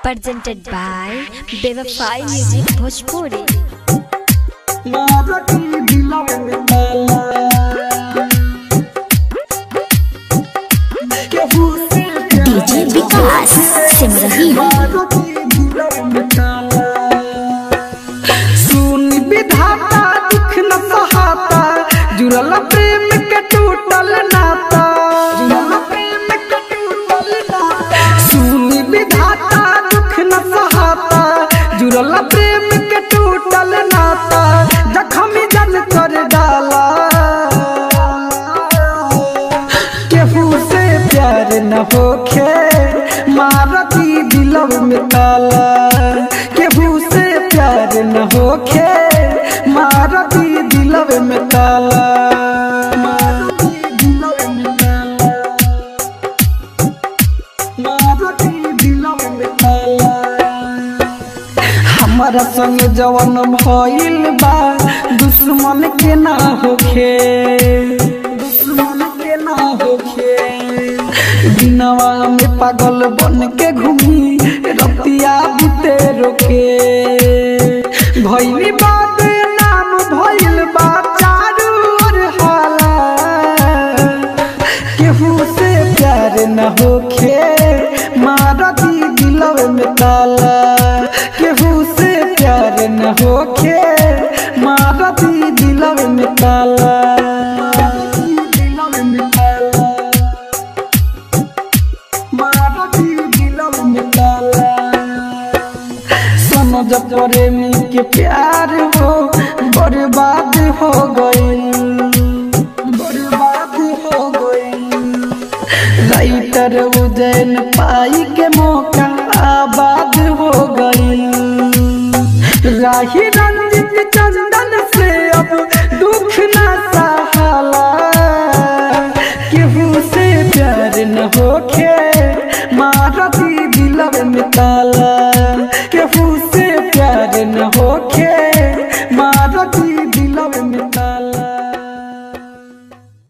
presented by Bevafai Music Bhojpuri। DJ Vikas Simrahi सुन विधाता दुख न सहाता जुड़ल प्रेम के टूटल नाता सुन विधाता दुख न सहाता जुड़ल प्रेम के टूटल नाता जखम जल कर डाला केहू से प्यार न होखे मारती दिलव में ताला केहू से प्यार न होखे मारती दिलव में ताला हमारा संग जवन भइल बा दुश्मन के ना होखे दिनवा में पागल बन के घूमी रतिया बुते रोके भइली बात नाम भइल बा चारू ओर हाला केहू से प्यार न होखे मारती दिलव में ताला केहू से प्यार न होखे मारती दिलव में ताला जब प्रेमी के प्यार हो बर्बाद हो गई राइटर उजैन पाई के मौका आबाद हो गई राही रंजित चंदन से अब दुख न सहाला केहू से प्यार न होखे